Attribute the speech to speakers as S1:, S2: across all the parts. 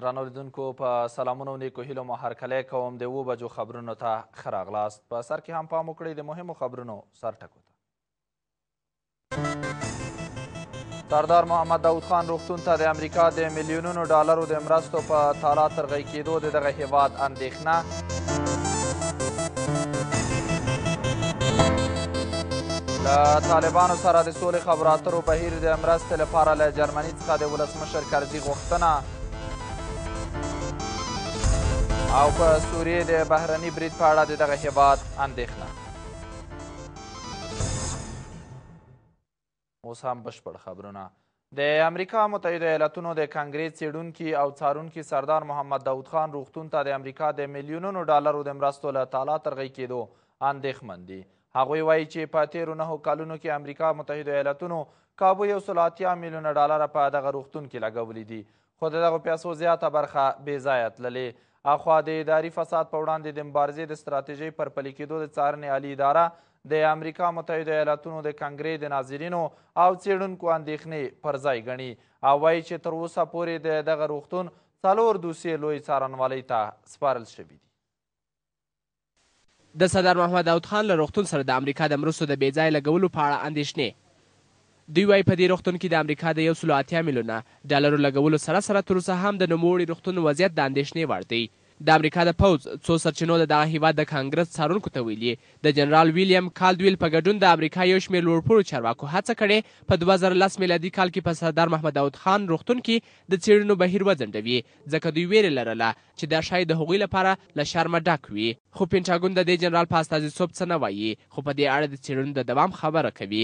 S1: درنو لیدونکو په سلامونو نیکو هیلو مو هرکلی کوم د 7 بجو خبرونو ته ښه راغلاست. په سر کې هم پام وکړئ د مهمو خبرونو سرټکو ته. سردار محمد داود خان روغتون ته د امریکا د میلیونونو ډالرو د مرستو په تالا ترغۍ کېدو د دغه هیواد اندېښنه. له طالبانو سره د سولې خبرو اترو بهیر د مرستې لپاره له جرمني څخه د ولسمشر کرزي غوښتنه او په سوریې د بهرني برید په اړه د دغه هیواد اندېښنه. اوس هم بشپړ خبرونه. د امریکا متحده ایالتونو د کانګریس څیړونکي او څارونکي سردار محمد داود خان روغتون ته د امریکا د میلیونونو ډالرو د مرستو له تالا ترغۍ کېدو اندېښمن دي. هغوی وایي چې په تیرو 9 کلونو کې امریکا متحده ایالتونو کابو 180 میلیونه ډالره په دغه روغتون کې لګولي دي، خو د دغو پیسو زیاته برخه بې ځایه تللې. اخوا د اداري فساد په وړاندې د مبارزې د ستراتیژۍ پر پلي کېدو د څارنې عالي اداره د امریکا متحده ایالتونو د کانګرې د ناظرینو او څیړونکو اندېښنې پر ځای ګڼي او وایي چې تر اوسه پورې د دغه روغتون 4 دوسیې لوی څارنوالۍ ته سپارل شوي دي.
S2: د سردار محمد داود خان له روغتون سره د امریکا د مرستو د بې ځایه لګولو په اړه اندېښنې. دوی وایي په دې روغتون کې د امریکا د 180 میلیونه ډالرو لګولو سره سره تر اوسه هم د نوموړي روغتون وضعیت د اندېښنې وړ دی. د امریکا د پوځ څو سرچینو د دغه هیواد د کانګرس څارونکو ته ویلي د جنرال ویلیام کالدویل په ګډون د امریکا یو شمېر لوړپوړو چارواکو هڅه کړې په 2010 میلادي کال کې په سردار محمد داود خان روغتون کې د څېړنو بهیر وځنډوي، ځکه دوی ویرې لرله چې دا شاید د هغوی لپاره له شرمه ډک وي. خو پینټاګون د دې جنرال په استازیتوب څه نه وایي، خو په دې اړه د څېړنو د دوام خبره کوي.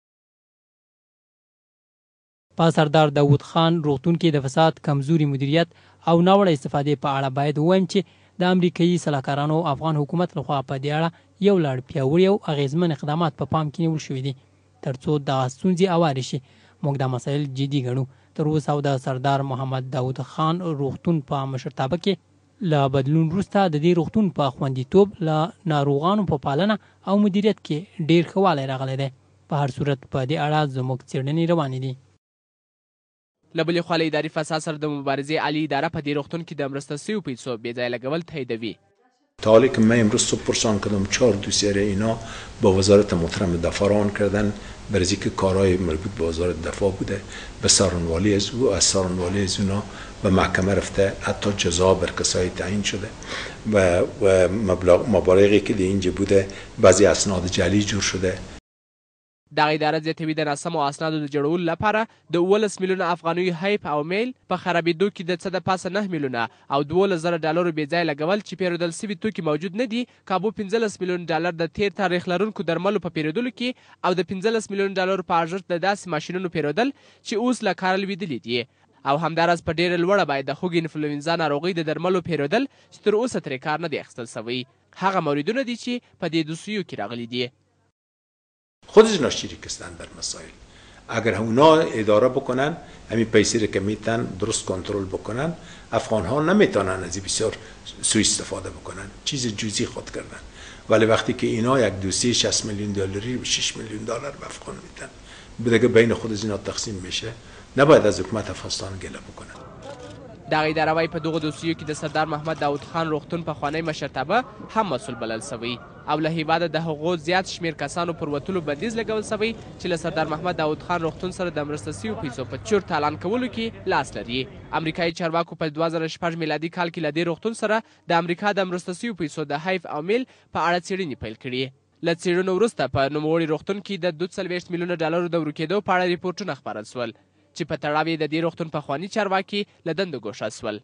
S3: په سردار داود خان روغتون کې د فساد، کمزوري مدیریت او ناوړه استفادې په اړه باید ووایم چې د امریکایي سلاکارانو افغان حکومت لخوا په دې اړه یو لړ پیاوړي او اغیزمن اقدامات په پام کې نیول شوي دي ترڅو دغه ستونزې هوارې شي. موږ دا مسایل جدي ګڼو. تر اوسه د سردار محمد داود خان روغتون په مشرتابه کې له بدلون وروسته د دې روغتون په خوندیتوب، له ناروغانو په پالنه او مدیریت کې ډیر ښه والی راغلی دی. په هر صورت په دې اړه زموږ څېړنې روانې دي.
S2: له بلې خوا له اداري فساد سره د مبارزې عالی اداره په دې روغتون کې د مرسته شویو پیسو بې ځایه لګول تاییدوي.
S4: تا حالی که من امروز صبح پرسان کردم 4 دوسیه اینا با وزارت محترم دفاع روان کردن برای که کارهای مربوط به وزارت دفاع بوده به سارنوالی از او، از سارنوالی از اونا به محکمه رفته، حتی جزا بر کسایی تعیین شده و مبالغی که اینجا بوده بعضی اسناد جعلی جور شده.
S2: دغه اداره زیاتوي د ناسمو اسنادو د جوړولو لپاره د 11 میلیونه افغانیو هیپ او میل په خرابېدو کې د څه د پاسه 9 میلیونه او 12,000 ډالرو بې ځایه لګول چې پیرودل سوي توکي موجود نه دي. کابو 15 میلیون ډالر د تیر تاریخ لرونکو درملو په پیرودلو کې او د 15 میلیون ډالرو په ارزښت د داسې ماشینونو پیرودل چې اوس له کاره لوېدلي دي، او همداراز په ډیره لوړه باید د خوږ انفلوئنزا ناروغۍ د درملو پیرودل چې تر اوسه ترې کار نه دی اخیستل سوی. هغه موردونه دي چې په دې دوسیو کې راغلي دي.
S4: خودشون شریک هستن در مسائل. اگر اونا اداره بکنن همین پیسی رو که میتن درست کنترل بکنن، افغان ها نمیتونن از بسیار سوء استفاده بکنن، چیز جزئی خود کردن. ولی وقتی که اینا یک دوسیه 60 میلیون دلاری 6 میلیون دلار به افغان میدن، دیگه بین خود اینا تقسیم میشه، نباید از حکومت افغانستان گله بکنن.
S2: دغه اداره وایي په دغو دوسیو کې د سردار محمد داود خان روغتون پخوانی مشرتابه هم مسؤل بلل سوی او له هیواده د هغو زیات شمیر کسانو پر وتلو بندیز لګول سوی چې له سردار محمد داود خان روغتون سره د مرسته شویو پیسو په چور تالان کولو کې لاس لري. امریکایي چارواکو په 2006 میلادي کال کې له دې روغتون سره د امریکا د مرسته شویو پیسو د هیف او میل په اړه څېړنې پیل کړي. له څېړنو وروسته په نوموړي روغتون کې د 42 میلیونه ډالرو د ورکېدو په اړه ریپورټونه خپاره سول چې په تړاو یې د دې روغتون پخواني چارواکي له دندو ګوښه سول.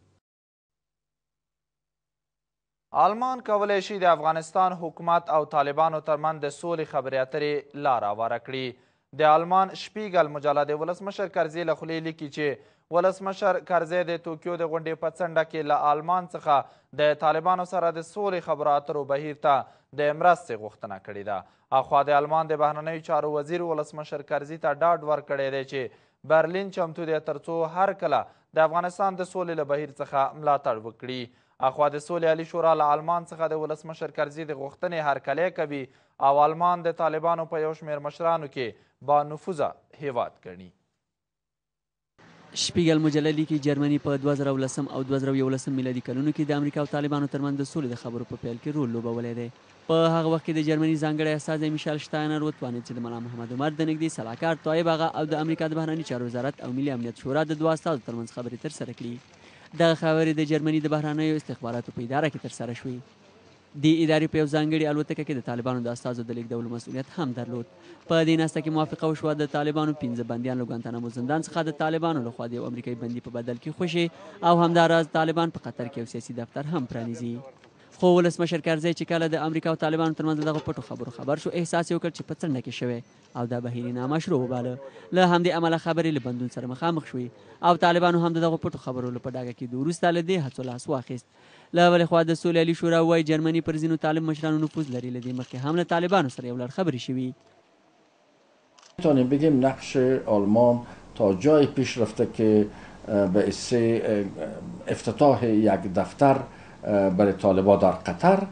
S1: آلمان کولی شي د افغانستان حکومت او طالبانو ترمنځ د سولې خبرې اترې لاره هواره کړي. د آلمان شپیګل مجله د ولسمشر کرزي له خولې لیکي چې ولسمشر کرزي د توکیو د غونډې په څنډه کې له آلمان څخه د طالبانو سره د سولې خبرو اترو بهیر ته د مرستې غوښتنه کړې ده. اخوا د آلمان د بهرنیو چارو وزیر ولسمشر کرزي ته ډاډ ورکړی دی چې برلین چمتو دی ترڅو هر کله د افغانستان د سولې له بهیر څخه ملاتړ وکړي. اخوا د سولې عالي شورا له آلمان څخه د ولسمشر کرزي د غوښتنې هرکلی کوي او آلمان د طالبانو په یو شمېر مشرانو کې با نفوذه هیواد ګڼي.
S5: شپیګل مجله لیکي جرمني په 2010 او 2011 میلادي کلونو کې د امریکا او طالبانو ترمنځ د سولې د خبرو په پیل کې رول لوبولی دی. په هغه وخت کې د جرمني ځانګړی استازی میشل شتاینر وتوانید چې د ملا محمد عمر د نږدې سلاکار طایب هغه او د امریکا د بهرني چارو وزارت او ملي امنیت شورا د دوه استازو ترمنځ خبرې ترسره کړي. دغه خبرې د جرمني د بهرنیو استخباراتو په اداره کې ترسره شوې. د ادارې په یو ځانګړي الوتکه کې د طالبانو د استازو د لیږدولو مسؤلیت هم درلود. په دې ناسته کې موافقه وشوه د طالبانو 15 بندیان له ګوانتانامو زندان څخه د طالبانو لخوا د یو امریکایي بندي په بدل کې خوشي او همداراز طالبان په قطر کې یو سیاسي دفتر هم پرانیزي. خو ولسمشر کرزی چې کله د امریکا او طالبانو ترمنځ دغه پټو خبرو خبر شو احساس یې وکړ چې په څنډه کې شوی او دا بهیر نامشروع وباله. له همدې امله خبرې له بندون سره مخامخ شوې او طالبانو هم دغه پټو خبرو په ډاګه کې د وروسته له دې هڅو لاس واخیست. له بلې خوا د سولې عالي شورا وایي جرمني پر ځینو طالب مشرانو نفوذ لري. له دې مخکې هم له طالبانو سره یو لړ خبرې شوي.
S6: میتونیم بگیم نقش آلمان تا جای پیش رفته که به اسه افتتاح یک دفتر برای طالبان در قطر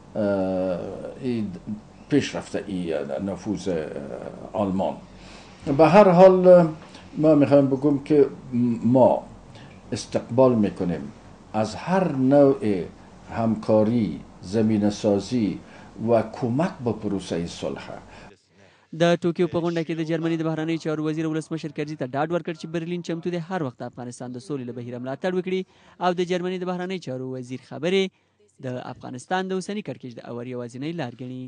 S6: پیش رفته این نفوذ آلمان. به هر حال ما میخوایم بگم که ما استقبال میکنیم از هر نوع همکاری، زمینه سازی و کمک به پروسه صلح.
S5: د ټوکیو په غونډه کې د جرمني د بهرنیو چارو وزیر ولسمشر کرزي ته ډاډ ورکړ چې برلین چمتو دی هر وخت افغانستان د سولې له بهیره ملاتړ وکړي او د جرمني د بهرنیو چارو وزیر خبرې د افغانستان د اوسني کړکېچ د اور یوازینۍ لار ګڼي.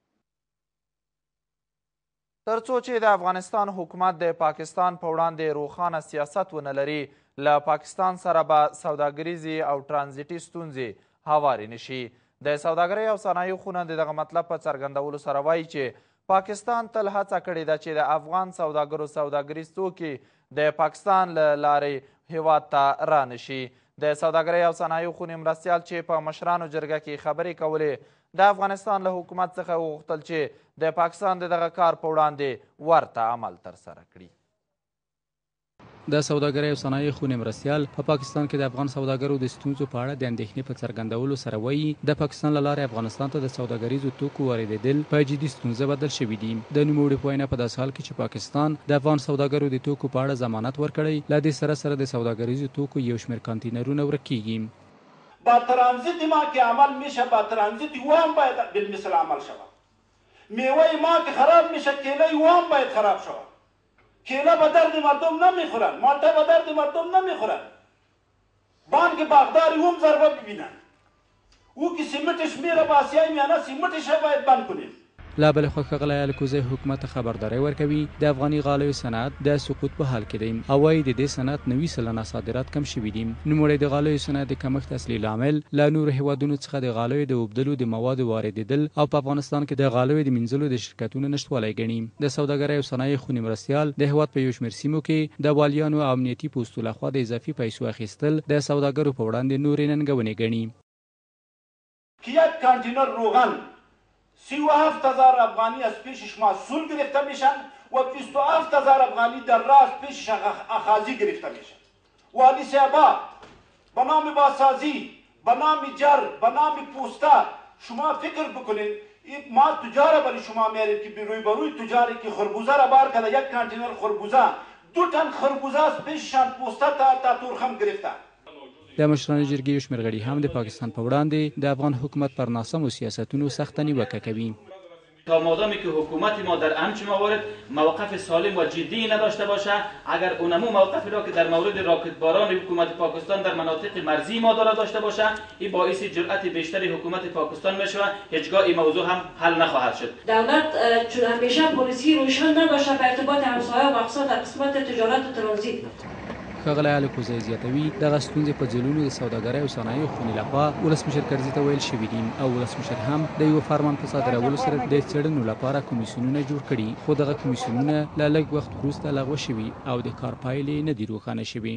S1: تر څو چې د افغانستان حکومت د پاکستان په وړاندې روښانه سیاست ونه لري له پاکستان سره به سوداګریزې او ټرانزیټي ستونزې هوارې نشي. د سوداګرۍ او صنایعو خونه د دغه مطلب په څرګندولو سره وایي چې پاکستان تل هڅه کړې ده چې د افغان سوداګرو سوداګریز توکي د پاکستان له لارې هیواد ته رانشي. د سوداګرۍ او صنایعو خونې مرستیال چې په مشرانو جرګه کې خبرې کولې د افغانستان له حکومت څخه وغوښتل چې د پاکستان د دغه کار په وړاندې ورته عمل ترسره کړي.
S7: د سوداګرۍ او صنایع خونې مرستیال په پاکستان کې د افغان سوداګرو د ستونزو په اړه د اندېښنې په څرګندولو سره وایي د پاکستان له لارې افغانستان ته د سوداګریزو توکو واردېدل په جدي ستونزه بدل شوي دي. د نوموړي په وینا په داسې حال کې چې پاکستان د افغان سوداګرو د توکو په اړه ضمانت ورکړی، له دې سره سره د سوداګریزو توکو یو شمېر کانتینرونه ورک کیږي.
S8: با ترانزیت ما که عمل میشه با ترانزیت وام باید بالمثل عمل شود. میوه ما که خراب میشه کیله وام باید خراب شود. کیله به درد مردم نمیخورن، مالټه به درد مردم نمیخورن. بانک باغداری هم ضربه ببینن. او که سیمتش میره به آسیای میانه سیمتش باید بند کنیم.
S7: لا بل خو ښاغلی الکوزی حکومت خبرداری ورکوي د افغاني غالیو صنعت د سقوط په حال کې دی او وایي د دې صنعت 90 سلنه صادرات کم شوي دي. نوموړی د غالیو صنعت د کمښت اصلي لامل له نورو هیوادونو څخه د غالیو د اوبدلو د موادو واردېدل او په افغانستان کې د غالیو د مینځلو د شرکتونو نشتوالی ګڼي. د سوداګرۍ او صنایع خونې مرستیال د هیواد په یو شمېر سیمو کې د والیانو او امنیتي پوستو لخوا د اضافي پیسو اخیستل د سوداګرو په وړاندې نورې ننګونې ګڼي.
S8: که یک کانتینر روغن 37,000 افغانی از پیشش محصول گرفته میشن و 27,000 افغانی در راه از پیشش اخاذی گرفته میشن. والی صاحبا به نام باسازی، به نام جر، به نام پوسته شما فکر بکنید ما تجار برای شما میاریم که روی تجاری که خربوزه را بار کرده یک کانتینر خربوزه 2 تن خربوزه از پیششان پوسته تا تورخم گرفته.
S7: د مشرانو جرګې یو شمېر غړي هم د پاکستان په وړاندې د افغان حکومت پر ناسمو سیاستونو سخته نیوکه کوي.
S9: تا مادامی که حکومت ما در همچین موارد موقف سالم و جدی نداشته باشه، اگر اونمو موقفی را که در مورد راکتباران حکومت پاکستان در مناطق مرزی ما داشته باشه، این باعث جرأت بیشتری حکومت پاکستان میشه، هیچگاه این موضوع هم حل نخواهد شد.
S10: دولت چون همیشه پالیسی روشن نداشته به ارتباط همسایه و مقصد در قسمت تجارت و ترانزیت.
S7: ښاغلی الکوزی زیاتوي دغه ستونزې په ځلونو د سوداګرۍ او صنایعو خونې لخوا ولسمشر کرزي ته ویل شوي دي او ولسمشر هم د یو فرمان په صادرولو سره د څېړنو لپاره کمیسیونونه جوړ کړي، خو دغه کمیسیونونه له لږ وخت وروسته لغوه شوي او د کار پایلې نه دي روښانه شوي.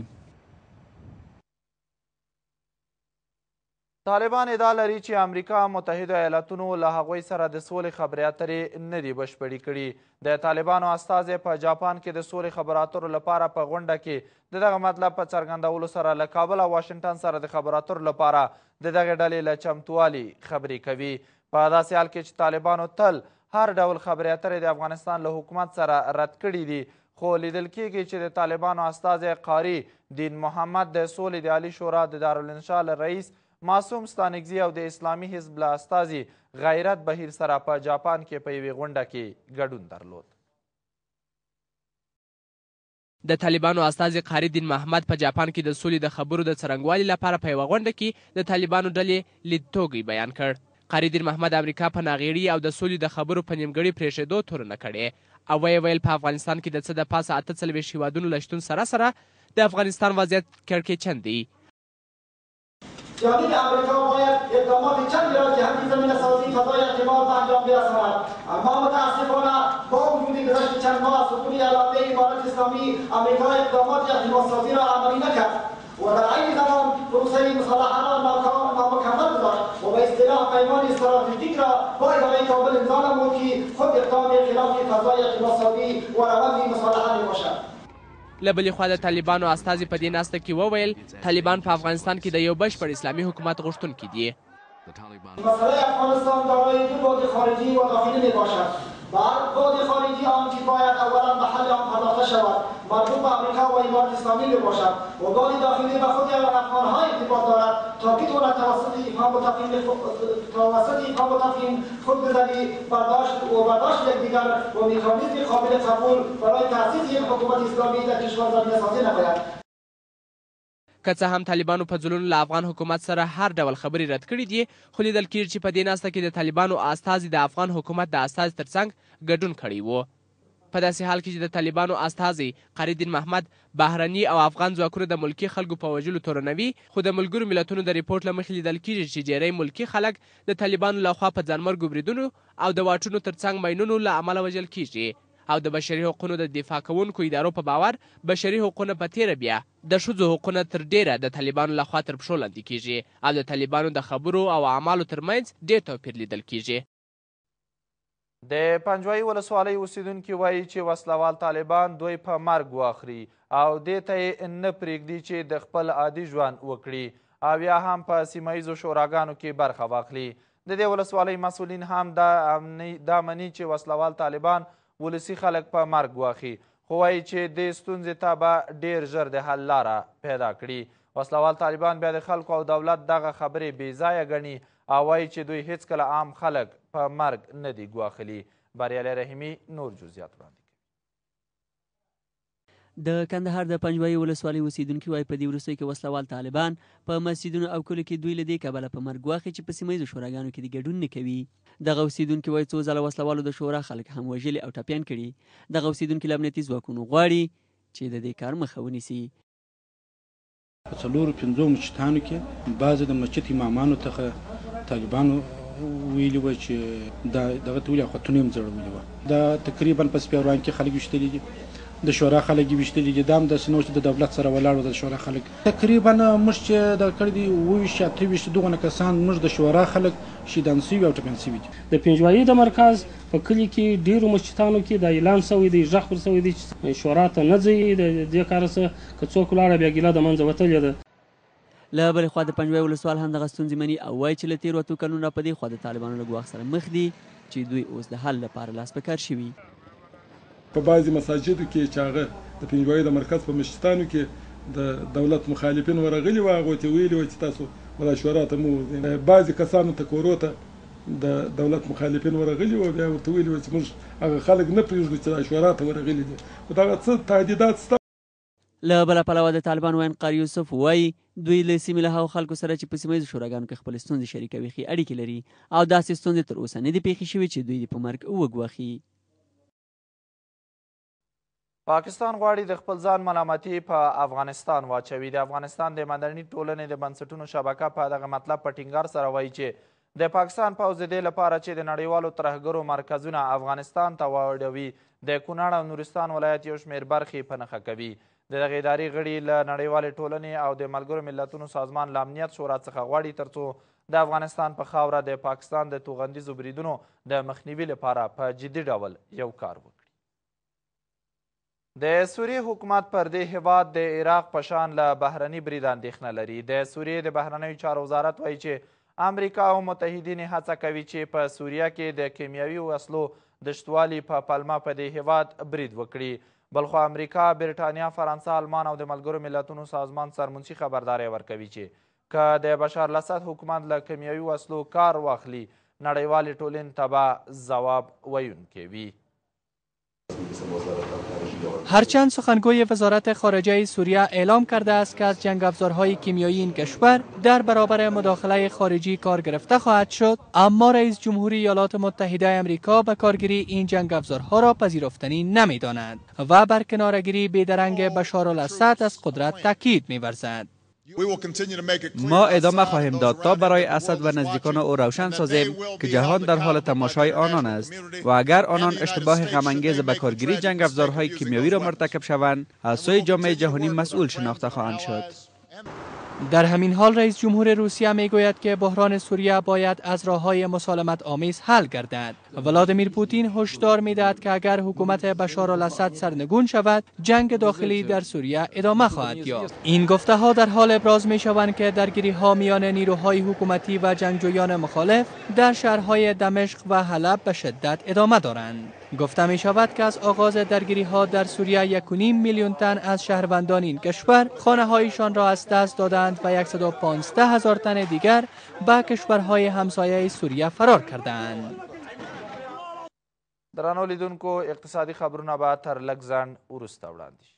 S1: طالبان ادعا لري چې امریکا متحده ایالاتونو له هغوی سره د سولې خبرې اترې نه دي بشپړې کړي. د طالبانو استازی په جاپان کې د سولې خبرو اترو لپاره په غونډه کې د دغه مطلب په څرګندولو سره له کابل او واشنګټن سره د خبرو اترو لپاره د دغې ډلې له چمتووالي خبرې کوي. په داسې حال کې چې طالبانو تل هر ډول خبرې اترې د افغانستان له حکومت سره رد کړي دي، خو لیدل کیږي چې د طالبانو استازی قاري دین محمد د سولې د عالي شورا د دارالانشا له رئیس معصوم ستانکزي او د اسلامي حزب له استازي غیرت بهیر سره په جاپان کې په یوې غونډه کې ګډون درلود.
S2: د طالبانو استازي قاري دین محمد په جاپان کې د سولې د خبرو د څرنګوالي لپاره په یوه غونډه کې د طالبانو ډلې لیدتوږی بیان کړ. قاري دین محمد امریکا په ناغېړي او د سولې د خبرو په نیمګړي پرېښودو تورنه کړې او ویې ویل په افغانستان کې د څه د پاسه 48 هیوادونو له شتون سره سره د افغانستان وضعیت کړکېچن دی.
S11: جانب امریکا باید اقدامات چندی را جهتی زمینه سازی فضای اعتماد به انجام برساند، اما متاسفانه با وجود گذشت چند ماه از سقوط ایالات امارات اسلامی امریکا اقدامات اعتماد سازی را عملی نکرد و در عین زمان پروسه مصالحه را نامکمل گذاشت و به اصطلاح پیمان استراتژیک را با اداره کابل امضا نمود که خود اقدام خلاف فضای اعتماد سازی و روند مصالحه میباشد.
S2: له بلې خوا د طالبانو استازي په دې ناسته کې وویل طالبان په افغانستان کې د یو بشپړ اسلامي حکومت غوښتونکي دي.
S11: مسئله افغانستان دارای دو بعد خارجی و داخلی میباشد. بعد خارجی آن که باید اولا به حل آن پرداخته شود مربوط به امریکا و امارات اسلامی میباشد و بعد داخلی به خود افغانها ارتباط دارد تا بتواند توسط افهام و تفهیم خودگذری برداشت یکدیگر و مکانیزم قابل قبول برای تأسیس یک حکومت اسلامی در کشور زمینه سازی نماید.
S2: که څه هم طالبانو په ځلونو له افغان حکومت سره هر ډول خبرې رد کړي دي خو لیدل کېږي چې په دې ناسته کې د طالبانو استازي د افغان حکومت د استازي ترڅنګ ګډون کړی و. په داسې حال کې چې د طالبانو استازي قاري دین محمد بهرني او افغان ځواکونه د ملکي خلکو په وژلو تورنوي خو د ملګرو ملتونو د ریپورټ له مخې لیدل کېږي چې ډېری ملکي خلک د طالبانو لخوا په ځانمرګو بریدونو او د واټونو ترڅنګ ماینونو له امله وژل کېږي او د بشري حقوقو د دفاع کوونکو ادارو په باور بشري حقوقونه په تیره بیا د ښځو حقوقونه تر ډیره د طالبانو لخوا تر پښو لاندې کیږي او د طالبانو د خبرو او اعمالو ترمنځ ډیر توپیر لیدل کیږي.
S1: د پنجوایي ولسوالۍ اوسیدونکي وایي چې وسلوال طالبان دوی په مرګ واخلي او دې ته یې نه پرېږدي چې د خپل عادي ژوند وکړي او یا هم په سیمه ییزو شوراګانو کې برخه واخلي. د دې ولسوالۍ مسؤلین هم دا مني چې وسلوال طالبان ولسي خلک په مرګ واخي خو وایي چې دې ستونزې ته به ډېر ژر د حل لاره پیدا کړي. وسلوال طالبان بیا د خلکو او دولت دغه خبرې بې ځایه ګڼي او وایي چې دوی هیڅکله عام خلک په مرګ نه دي ګواښلي. بریالی رحیمي نور جزئیات وړاندې کوي.
S5: د کندهار د پنجوایي ولسوالۍ اوسیدونکي وایي په دې وروستیو کې وسلوال طالبان په مسجدونو او کلیو کې دوی له دې کبله په مرګ ګواښي چې په سیمه ییزو شوراګانو کې د ګډون نه کوي. دغه اوسیدونکي وایي څو ځله وسلوالو د شورا خلک هم وژلي او ټپیان کړي. دغه اوسیدونکي له امنیتي ځواکونو غواړي چې د دې کار مخه ونیسي.
S12: په څلورو پنځو مسجدانو کې بعضې د مسجد امامانو څخه طالبانو ویلي وه چې دغه ته ولې خوتونه یې ځړولي وه. دا تقریبا په سپیروان کې خلک ویشتلي دي، د شورا خلک یې ویشتلي دي. دا هم داسې نه و چې د دولت سره ولاړ و د شورا خلک. تقریبا موږ چې دغه کړي دي 27 دغونه کسان موږ د شورا خلک شهیدان سوي او ټپیان سوي دي.
S13: د پنجوایي د مرکز په کلي کې ډېرو مسجدانو کې دا اعلان سوی دی، غږ پر سوی دی چې شورا ته نه ځي. د دې کار څخه که څوک ولاړه بیا ګیله د منځه وتلې ده.
S5: له بلې خوا د پنجوایي ولسوال هم دغه ستونزې مني او وایي چې له تېرو اتو کلونو را په دې خوا د طالبانو له ګواښ سره مخ دي چې دوی اوس د حل لپاره لاس په کار شوي.
S14: په بعضې مساجدو کې چې هغه د پنجوایي د مرکز په مسجدانو کې د دولت مخالفین ورغلي وو، هغو ته ویلي وو چې تاسو ولا شورا ته مو وځئ. بعضې کسانو ته کورو ته د دولت مخالفین ورغلي وو، بیا ورته ویلي وو چې موږ هغه خلک نه پرېږدو چې دا شورا ته ورغلي دي. خو دغه څه تهدیدات شته.
S5: له بله پلوه د طالبان وین قاري یوسف وایي دوی له سیمې له هغو خلکو سره چې په سیمه ییزو شوراګانو کې خپلې ستونزې شریکوي ښې اړیکې لري او داسې ستونزې تر اوسه نه دي پېښې شوې چې دوی دې په مرګ وګواښي.
S1: پاکستان غواړي د خپل ځان ملامتي په افغانستان واچوي. د افغانستان د مدني ټولنې د بنسټونو شبکه په دغه مطلب په ټینګار سره وایي چې د پاکستان پوځ د دې لپاره چې د نړیوالو ترهګرو مرکزونه افغانستان ته واړوي د کونړ او نورستان ولایت یو شمېر برخې په نښه کوي. د دغې ادارې غړي له نړیوالې ټولنې او د ملګرو ملتونو سازمان له امنیت شورا څخه غواړي تر څو د افغانستان په خاوره د پاکستان د توغندیزو بریدونو د مخنیوي لپاره په جدي ډول یو کار وکړي. د سوریې حکومت پر دې هیواد د عراق په شان له بهرني برید اندېښنه لري. د سوریې د بهرنیو چارو وزارت وایي چې امریکا او متحدین یې هڅه کوي چې په سوریه کې د کیمیاوي وسلو د شتوالي په پلمه په دې هیواد برید وکړي. بلخو امریکا، برټانیا، فرانسه، آلمان او د ملګرو ملتونو سازمان سرمنشي خبرداری ورکوي چې که د بشار الاسد حکومت له کیمیاوي وسلو کار واخلي نړیوالې ټولنې ته به ځواب ویونکی وي.
S3: هرچند سخنگوی وزارت خارجه سوریه اعلام کرده است که از جنگ افزارهای کیمیایی این کشور در برابر مداخله خارجی کار گرفته خواهد شد، اما رئیس جمهوری ایالات متحده آمریکا به کارگیری این جنگ افزارها را پذیرفتنی نمی‌داند و بر کناره‌گیری بیدرنگ بشار الاسد از قدرت تاکید می‌ورزد.
S15: ما ادامه خواهیم داد تا برای اسد و نزدیکان او روشن سازیم که جهان در حال تماشای آنان است و اگر آنان اشتباه غم‌انگیز به کارگیری جنگ افزارهای کیمیایی را مرتکب شوند از سوی جامعه جهانی مسئول شناخته خواهند شد.
S3: در همین حال رئیس جمهور روسیه میگوید که بحران سوریه باید از راه‌های مسالمت آمیز حل گردد. ولادیمیر پوتین هشدار میدهد که اگر حکومت بشار الاسد سرنگون شود، جنگ داخلی در سوریه ادامه خواهد یافت. این گفته‌ها در حال ابراز می‌شوند که درگیری‌ها میان نیروهای حکومتی و جنگجویان مخالف در شهرهای دمشق و حلب به شدت ادامه دارند. گفته می شود که از آغاز درگیری ها در سوریه 1.5 میلیون تن از شهروندان این کشور خانه هایشان را از دست دادند و 115,000 تن دیگر به کشورهای همسایه سوریه فرار کردند.
S1: درنو لیدونکو اقتصادي خبرونه به تر لږ ځنډ وروسته وړاندې شي.